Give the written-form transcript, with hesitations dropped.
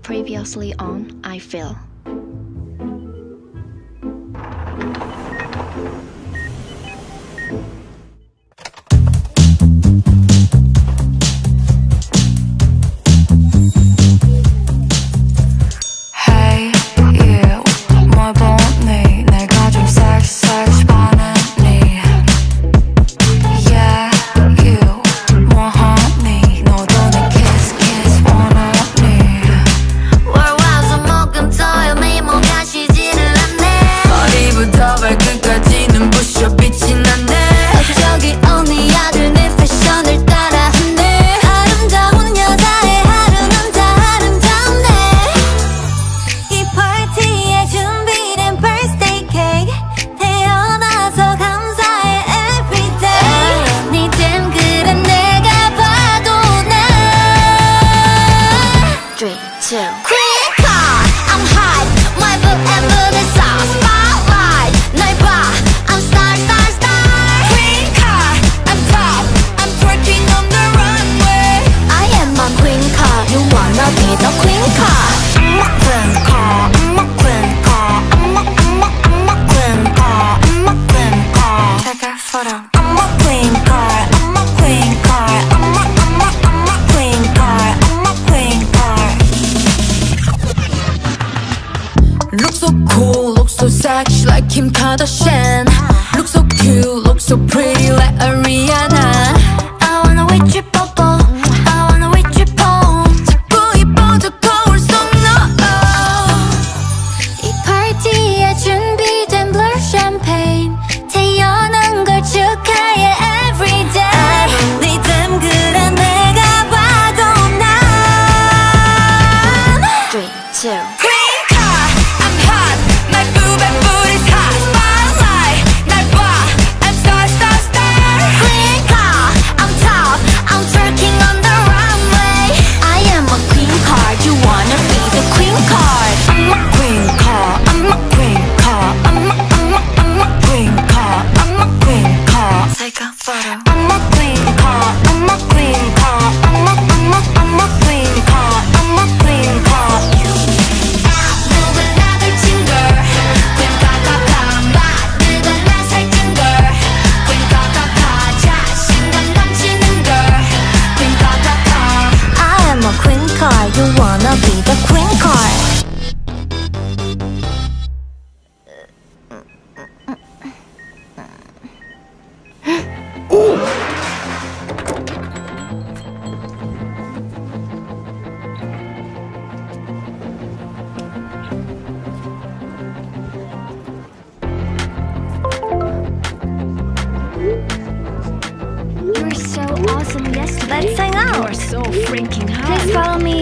Previously on I Feel. Queencard, I'm hot. My book and mood is all spotlight. 날 봐, I'm star, star, star. Queencard, I'm top. I'm twerking on the runway. I am a Queencard. You wanna be the Queencard? I'm a Queencard. I'm a Queencard. I'm a Queencard. I'm a Queencard. Take a photo. I'm a Queencard. I'm a Queencard. I'm a Queencard. I'm a Queencard. Look so cool, look so sexy like Kim Kardashian. Look so cute, look so pretty like Ariana. I wanna with you bubble, I wanna with you pong. 자꾸 이뻐져 거울 속 너. 이 파티에 준비된 blur champagne. 태어난 걸 축하해 everyday. 네 닮그란 내가 봐도 난 3, 2 You wanna be the Queencard. You were so awesome yesterday. Let's hang out. You are so freaking hot. Please follow me